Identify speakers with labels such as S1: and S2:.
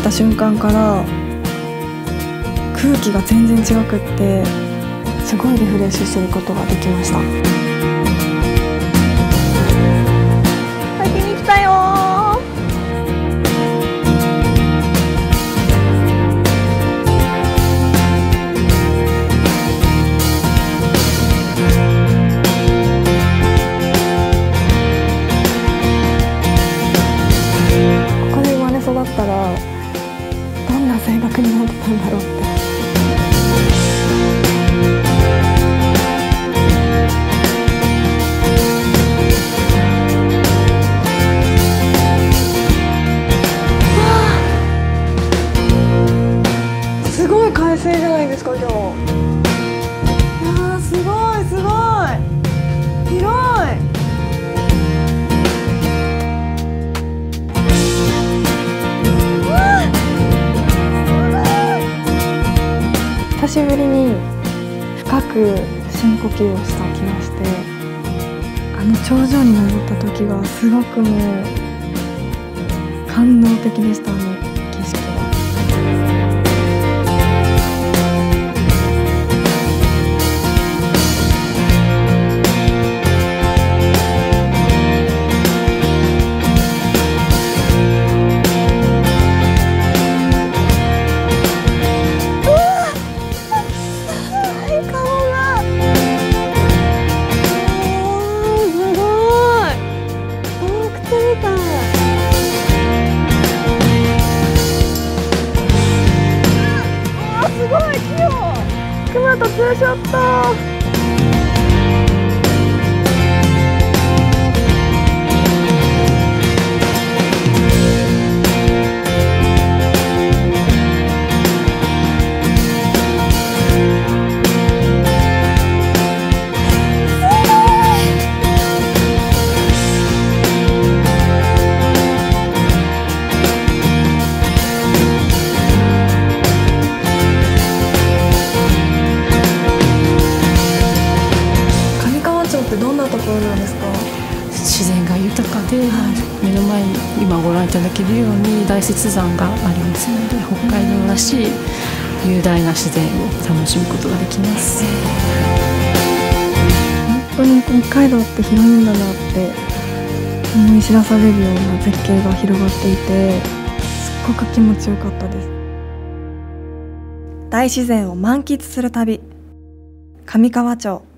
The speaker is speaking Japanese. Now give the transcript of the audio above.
S1: した瞬間から空気が全然違くって、すごいリフレッシュすることができました。先に来たよここで生まれ育ったらどんな性格になってたんだろうって。すごい快晴じゃないですか今日。いやーすごいすごい広い。久しぶりに深く深呼吸をした気がして、頂上に登った時がすごくもう感動的でした。景色が。クマとツーショット。どんなところなんですか？
S2: 自然が豊かで、目の前に今ご覧いただけるように大雪山がありますので、北海道らしい雄大な自然を楽しむことができます。
S1: 本当に北海道って広いんだなって思い知らされるような絶景が広がっていて、すっごく気持ちよかったです。大自然を満喫する旅、上川町。